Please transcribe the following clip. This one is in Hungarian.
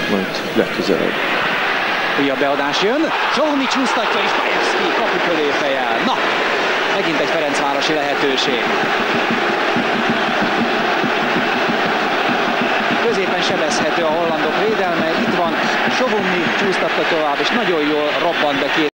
majd legközelebb. Újabb beadás jön, Zsohomi csúsztatja és Bajewski kapu fölé fejel. Na, megint egy ferencvárosi lehetőség. Középen sebezhető a hollandok védelme, itt van Zsohomi csúsztatta tovább, és nagyon jól robbant be két